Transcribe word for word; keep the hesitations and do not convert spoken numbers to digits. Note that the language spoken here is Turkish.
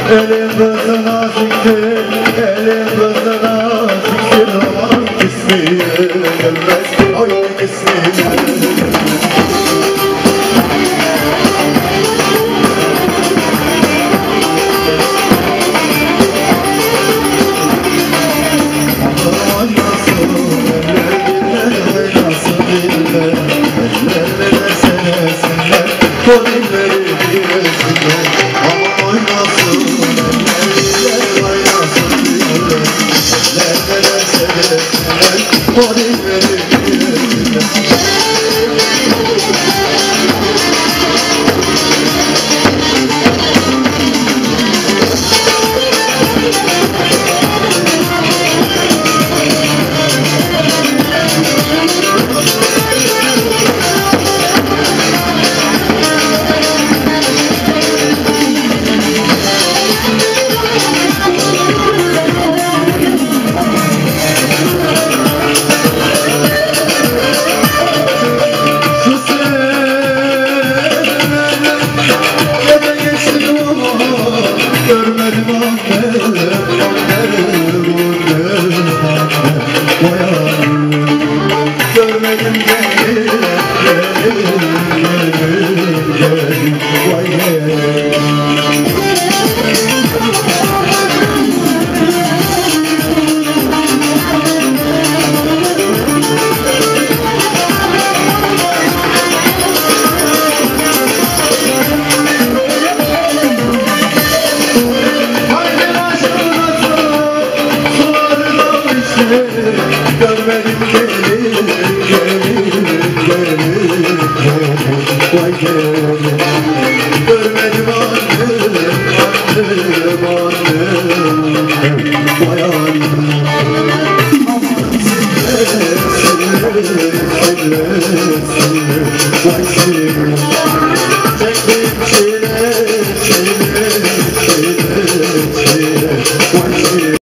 Elin kızına siktir, elin kızına siktir. Aman ismiye gelmez, ay ismiye. O dilleri bilesinler, ama oynasın eller, oynasın diller. Eller neler seversinler, o dilleri bilesinler. Görmedim anne, görmedim gelin, gelin, gelin, gelin, vay gelin. Görmedim gelin, gelin, gelin, vay gelin. Görmedim annem, annem, annem, vay annem. Aman siller, siller, siller.